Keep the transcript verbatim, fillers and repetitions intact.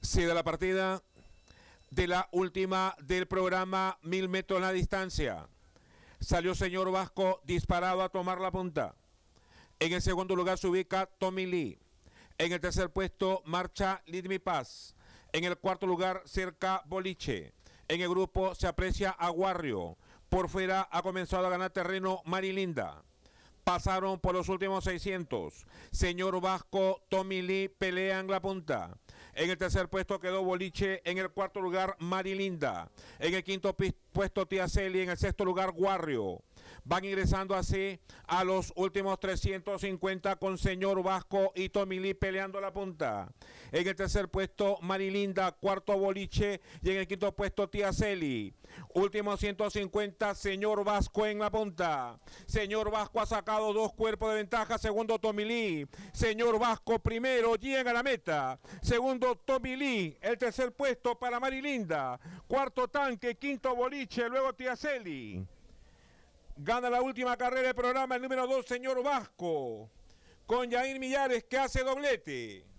Sí, de la partida de la última del programa Mil metros en la distancia. Salió Señor Vasco disparado a tomar la punta. En el segundo lugar se ubica Tommy Lee. En el tercer puesto marcha Lead Me Paz. En el cuarto lugar cerca Boliche. En el grupo se aprecia Aguarrio. Por fuera ha comenzado a ganar terreno Marilinda. Pasaron por los últimos seiscientos. Señor Vasco, Tommy Lee pelean la punta. En el tercer puesto quedó Boliche. En el cuarto lugar Marilinda. En el quinto puesto Tía Celi. En el sexto lugar Guarrio. Van ingresando así a los últimos trescientos cincuenta con Señor Vasco y Tommy Lee peleando la punta. En el tercer puesto Marilinda, cuarto Boliche y en el quinto puesto Tía Celi. Últimos ciento cincuenta, Señor Vasco en la punta. Señor Vasco ha sacado dos cuerpos de ventaja, segundo Tommy Lee. Señor Vasco primero, llega a la meta. Segundo Tommy Lee, el tercer puesto para Marilinda. Cuarto Tanque, quinto Boliche, luego Tía Celi. Gana la última carrera del programa el número dos, Señor Vasco, con Yair Millares que hace doblete.